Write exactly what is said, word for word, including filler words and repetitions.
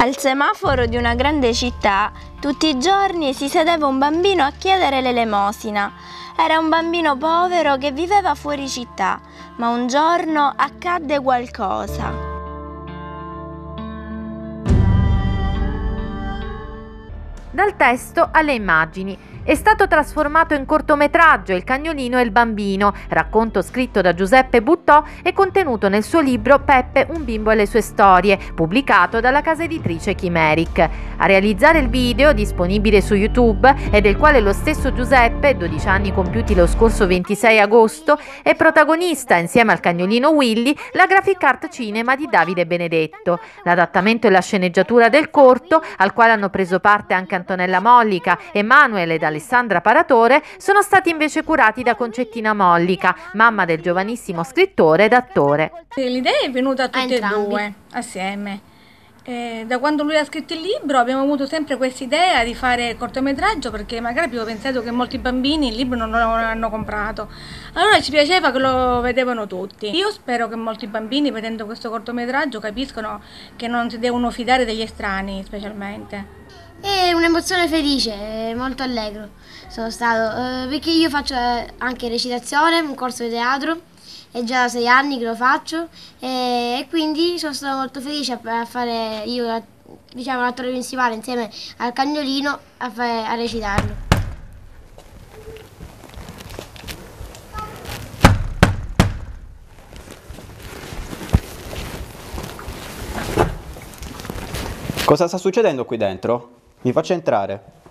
Al semaforo di una grande città, tutti i giorni si sedeva un bambino a chiedere l'elemosina. Era un bambino povero che viveva fuori città, ma un giorno accadde qualcosa. Dal testo alle immagini. È stato trasformato in cortometraggio Il cagnolino e il bambino, racconto scritto da Giuseppe Buttò e contenuto nel suo libro Peppe, un bimbo e le sue storie, pubblicato dalla casa editrice Chimeric. A realizzare il video, disponibile su YouTube e del quale lo stesso Giuseppe, dodici anni compiuti lo scorso ventisei agosto, è protagonista insieme al cagnolino Willy, la graphic art cinema di Davide Benedetto. L'adattamento e la sceneggiatura del corto, al quale hanno preso parte anche Antonella Mollica, Emanuele ed Alessandra Paratore, sono stati invece curati da Concettina Mollica, mamma del giovanissimo scrittore ed attore. L'idea è venuta a tutti e due assieme. Eh, da quando lui ha scritto il libro abbiamo avuto sempre questa idea di fare cortometraggio, perché magari abbiamo pensato che molti bambini il libro non lo hanno comprato, allora ci piaceva che lo vedevano tutti. Io spero che molti bambini, vedendo questo cortometraggio, capiscono che non si devono fidare degli estranei, specialmente. È un'emozione felice, molto allegro sono stato, eh, perché io faccio anche recitazione, un corso di teatro, è già da sei anni che lo faccio e, e quindi sono stato molto felice a, a fare io, diciamo, l'attore principale insieme al cagnolino a, fare, a recitarlo. Cosa sta succedendo qui dentro? Mi faccia entrare.